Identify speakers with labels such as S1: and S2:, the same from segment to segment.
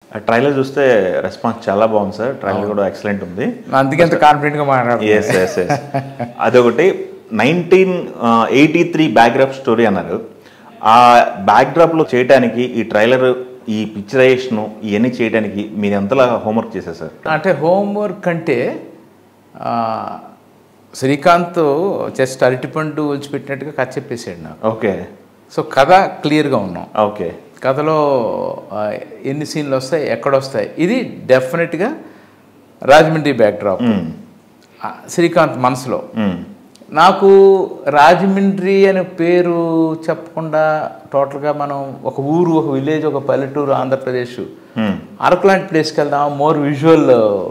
S1: Trailer చూస్తే response చాలా బాగుంది సార్. ట్రైలర్ కూడా ఎక్సలెంట్ ఉంది.
S2: అందుకే అంత కాన్ఫిడెంట్గా మాట్లాడుతున్నాను.
S1: Yes yes yes. అదొకటి 1983 బ్యాక్డ్రాప్ స్టోరీ అన్నారు. ఆ బ్యాక్డ్రాప్లో చేయడానికి ఈ ట్రైలర్, ఈ పిక్చరైజేషన్ ఇవన్నీ చేయడానికి మీరు ఎంతలా హోంవర్క్ చేశారు సార్?
S2: అంటే హోంవర్క్ అంటే శ్రీకాంత్ జస్ట్ అరటిపండు ఒలిచిపెట్టినట్టుగా కథ చెప్పేసాడు నాకు.
S1: ఓకే.
S2: సో కథ క్లియర్గా ఉన్నాం.
S1: ఓకే.
S2: కథలో ఎన్ని సీన్లు వస్తాయి, ఎక్కడొస్తాయి, ఇది డెఫినెట్గా రాజమండ్రి బ్యాక్డ్రాప్ శ్రీకాంత్ మనసులో. నాకు రాజమండ్రి అనే పేరు చెప్పకుండా టోటల్గా మనం ఒక ఊరు, ఒక విలేజ్, ఒక పల్లెటూరు, ఆంధ్రప్రదేశ్, అరకు లాంటి ప్లేస్కి వెళ్దాం, మోర్ విజువల్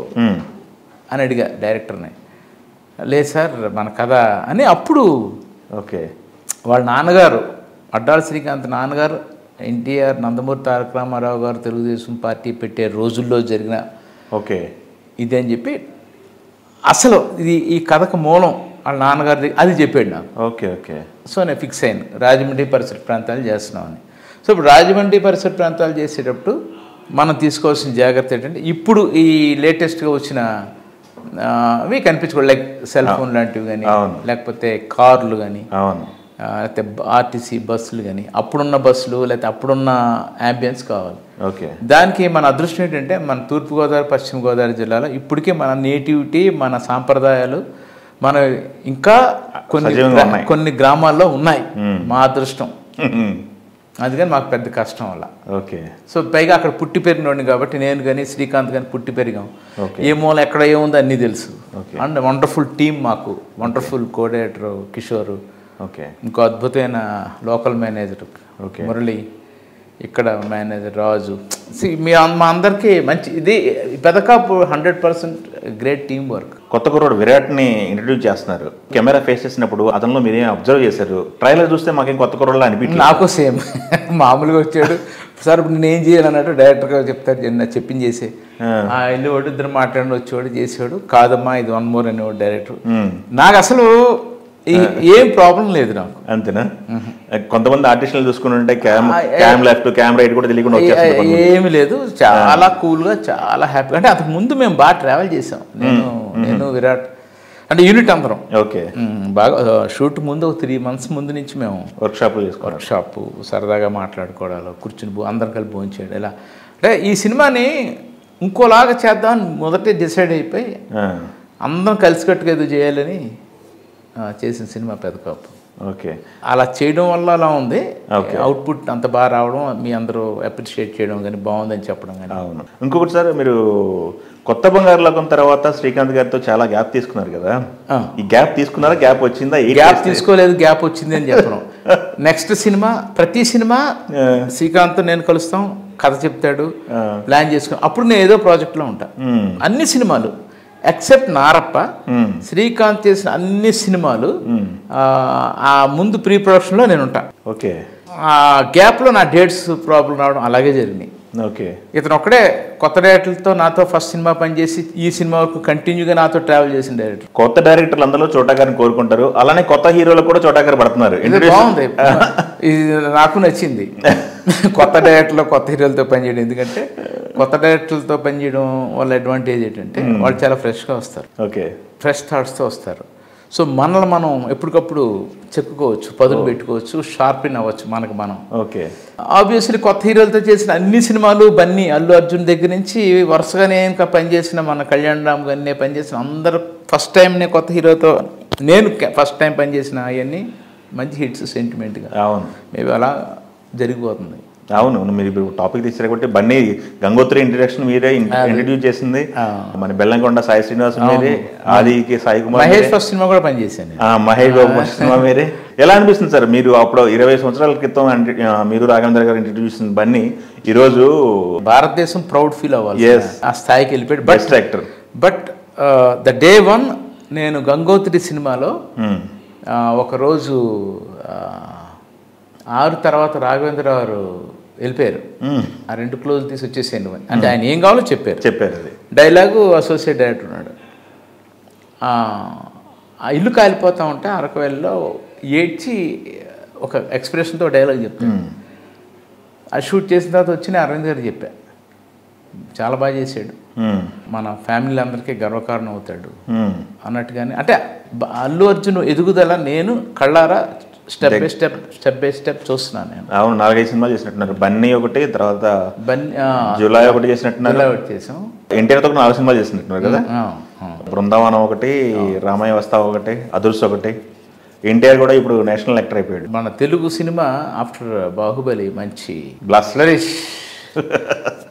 S2: అని అడిగా డైరెక్టర్ని. లేదు సార్ మన కథ అని. అప్పుడు
S1: ఓకే
S2: వాళ్ళ నాన్నగారు అడ్డాల శ్రీకాంత్ నాన్నగారు ఎన్టీఆర్, నందమూరి తారక రామారావు గారు తెలుగుదేశం పార్టీ పెట్టే రోజుల్లో జరిగిన
S1: ఓకే
S2: ఇది అని చెప్పి అసలు ఇది ఈ కథకు మూలం వాళ్ళ నాన్నగారి అది చెప్పాడు నాకు.
S1: Okay okay.
S2: సో నేను ఫిక్స్ అయ్యాను రాజమండ్రి పరిసర ప్రాంతాలు చేస్తున్నామని. సో ఇప్పుడు రాజమండ్రి పరిసర ప్రాంతాలు చేసేటప్పుడు మనం తీసుకోవాల్సిన జాగ్రత్త ఏంటంటే ఇప్పుడు ఈ లేటెస్ట్గా వచ్చిన అవి కనిపించుకోండి, లైక్ సెల్ ఫోన్ లాంటివి కానీ, లేకపోతే కార్లు కానీ, లేకపోతే ఆర్టీసీ బస్సులు కానీ, అప్పుడున్న బస్సులు లేకపోతే అప్పుడున్న యాంబియన్స్ కావాలి.
S1: ఓకే.
S2: దానికి మన అదృష్టం ఏంటంటే మన తూర్పుగోదావరి, పశ్చిమ గోదావరి జిల్లాలో ఇప్పటికే మన నేటివిటీ, మన సాంప్రదాయాలు మన ఇంకా కొన్ని గ్రామాల్లో ఉన్నాయి. మా అదృష్టం. అందుకని మాకు పెద్ద కష్టం వల్ల.
S1: ఓకే.
S2: సో పైగా అక్కడ పుట్టి పెరిగినోడిని కాబట్టి నేను కానీ శ్రీకాంత్ కానీ పుట్టి పెరిగాం. ఏ మూల ఎక్కడ ఏముందో అన్నీ తెలుసు. అండ్ వండర్ఫుల్ టీమ్ మాకు, వండర్ఫుల్ కోఆర్డినేటర్ కిషోర్,
S1: ఓకే,
S2: ఇంకో అద్భుతమైన లోకల్ మేనేజర్ మురళి, ఇక్కడ మేనేజర్ రాజు. మా అందరికీ మంచి ఇది పెద్ద కాపు 100% గ్రేట్ టీమ్ వర్క్.
S1: కొత్త కుర్రోడు విరాట్ని ఇంట్రడ్యూస్ చేస్తున్నారు. కెమెరా ఫేస్ చేసినప్పుడు అతనిలో మీరేం అబ్జర్వ్ చేశారు? ట్రైలర్ చూస్తే మాకేం కొత్త కుర్రోడ్లా అనిపించింది.
S2: నాకు సేమ్ మామూలుగా వచ్చాడు సార్ ఇప్పుడు నేను ఏం చేయాలన్నట్టు డైరెక్టర్గా చెప్తాడు, చెప్పింది చేసే వెళ్ళేవాడు, ఇద్దరు మాట్లాడి వచ్చేవాడు చేసేవాడు. కాదమ్మా ఇది 1 more అనేవాడు డైరెక్టర్. నాకు అసలు ఏం ప్రాబ్లం లేదు నాకు.
S1: అంతేనా? కొంతమంది ఆర్టిస్టులు చూసుకుంటే క్యామ్ లెఫ్ట్ క్యామ్ రైట్ కూడా తెలియకుండా
S2: ఏమి లేదు. చాలా కూల్గా, చాలా హ్యాపీగా. అంటే అంతకు ముందు మేము బాగా ట్రావెల్ చేసాం, నేను విరాట్ అంటే యూనిట్ అందరం.
S1: ఓకే.
S2: బాగా షూట్ ముందు ఒక 3 months ముందు నుంచి మేము
S1: వర్క్షాప్
S2: సరదాగా మాట్లాడుకోవడాలు, కూర్చుని అందరం కలిపి భోంచేయడం. ఇలా అంటే ఈ సినిమాని ఇంకోలాగా చేద్దామని మొదటే డిసైడ్ అయిపోయి అందరం కలిసికట్టుగా ఏదో చేయాలని చేసిన సినిమా పెద్ద కాపు.
S1: ఓకే.
S2: అలా చేయడం వల్ల అలా ఉంది. అవుట్పుట్ అంత బాగా రావడం, మీ అందరూ అప్రిషియేట్ చేయడం కానీ, బాగుందని చెప్పడం కానీ.
S1: అవును. ఇంకొకటి సార్, మీరు కొత్త బంగారు లోకం తర్వాత శ్రీకాంత్ గారితో చాలా గ్యాప్ తీసుకున్నారు కదా, ఈ గ్యాప్ తీసుకున్నారా? గ్యాప్ వచ్చిందా?
S2: గ్యాప్ తీసుకోలేదు, గ్యాప్ వచ్చింది అని చెప్పడం. నెక్స్ట్ సినిమా, ప్రతి సినిమా శ్రీకాంత్ నేను కలుస్తాం, కథ చెప్తాడు, ప్లాన్ చేసుకుని అప్పుడు నేను ఏదో ప్రాజెక్ట్లో ఉంటా. అన్ని సినిమాలు ఎక్సెప్ట్ నారప్ప, శ్రీకాంత్ చేసిన అన్ని సినిమాలు ఆ ముందు ప్రీ ప్రొడక్షన్లో నేను ఉంటా.
S1: ఓకే.
S2: ఆ గ్యాప్లో నా డేట్స్ ప్రాబ్లం రావడం అలాగే జరిగినాయి.
S1: ఓకే.
S2: ఇతను ఒక్కడే కొత్త డైరెక్టర్లతో నాతో ఫస్ట్ సినిమా పనిచేసి ఈ సినిమా వరకు కంటిన్యూగా నాతో ట్రావెల్ చేసిన డైరెక్టర్.
S1: కొత్త డైరెక్టర్లు అందరూ చోటా గారిని కోరుకుంటారు, అలానే కొత్త హీరోలు కూడా చోటా గారు పడుతున్నారు.
S2: ఇది బాగుంది, ఇది నాకు నచ్చింది. కొత్త డైరెక్టర్లు కొత్త హీరోలతో పనిచేయడం. ఎందుకంటే కొత్త డైరెక్టర్లతో పనిచేయడం వల్ల అడ్వాంటేజ్ ఏంటంటే వాళ్ళు చాలా ఫ్రెష్గా వస్తారు.
S1: ఓకే.
S2: ఫ్రెష్ థాట్స్తో వస్తారు. సో మనల్ని మనం ఎప్పటికప్పుడు చెక్కుకోవచ్చు, పదును పెట్టుకోవచ్చు, షార్పిన్ అవ్వచ్చు మనకు మనం.
S1: ఓకే.
S2: ఆబ్వియస్లీ కొత్త హీరోలతో చేసిన అన్ని సినిమాలు బన్నీ, అల్లు అర్జున్ దగ్గర నుంచి వరుసగానే ఇంకా పనిచేసిన మన కళ్యాణ్ రామ్ గారినే పనిచేసిన అందరూ ఫస్ట్ టైం నేను కొత్త హీరోతో నేను ఫస్ట్ టైం పనిచేసిన అవన్నీ మంచి హిట్స్ సెంటిమెంట్గా.
S1: అవును,
S2: మేబీ అలా జరిగిపోతుంది.
S1: అవును, మీరు ఇప్పుడు టాపిక్ తీసారు కాబట్టి బన్నీ గంగోత్రి ఇంట్రడక్షన్ మీరే ఇంట్రడ్యూస్ చేసింది. మన బెల్లంకొండ సాయి శ్రీనివాస్ మీరే, ఆదికి సాయి కుమార్,
S2: మహేష్ ఫస్ట్ సినిమా కూడా పనిచేశాను.
S1: మహేష్ బాబు ఫస్ట్ సినిమా మీరే. ఎలా అనిపిస్తుంది సార్ మీరు అప్పుడు 20 సంవత్సరాల క్రితం మీరు రాఘవేంద్ర గారు ఇంట్రడ్యూస్ చేసిన బన్నీ ఈరోజు
S2: భారతదేశం ప్రౌడ్ ఫీల్ అవ్వాలి, ఆ స్థాయికి వెళ్ళిపోయాడు.
S1: Best actor.
S2: But the day 1 నేను గంగోత్రి సినిమాలో ఒకరోజు 6 తర్వాత రాఘవేంద్ర గారు వెళ్ళిపోయారు. ఆ 2 క్లోజ్ తీసి వచ్చేసేయండి అని అంటే ఆయన ఏం కావాలో చెప్పారు. అది డైలాగు అసోసియేట్ డైరెక్టర్ ఉన్నాడు. ఆ ఇల్లు కాలిపోతా ఉంటే అరకువేల్లో ఏడ్చి ఒక ఎక్స్ప్రెషన్తో డైలాగ్ చెప్తాను. అది షూట్ చేసిన తర్వాత వచ్చి నేను అరవింద్ గారు చెప్పా, చాలా బాగా చేశాడు, మన ఫ్యామిలీ అందరికీ గర్వకారణం అవుతాడు అన్నట్టుగానే. అంటే అల్లు అర్జున్ ఎదుగుదల నేను కళ్ళారా స్టెప్ బై స్టెప్ చూస్తున్నాను నేను.
S1: అవును, 4-5 సినిమాలు చేసినట్టున్నారు. బన్నీ ఒకటి, తర్వాత జూలై ఒకటి చేసినట్టున్నారు.
S2: చేసాం.
S1: ఎన్టీఆర్తో 4 సినిమాలు చేసినట్టున్నారు కదా. బృందావనం ఒకటి, రామయ్య వస్తావ ఒకటి, అదుర్స్ ఒకటి. ఎన్టీఆర్ కూడా ఇప్పుడు నేషనల్ యాక్టర్ అయిపోయాడు.
S2: మన తెలుగు సినిమా ఆఫ్టర్ బాహుబలి మంచి
S1: బ్లాస్ట్
S2: ఫ్లరిష్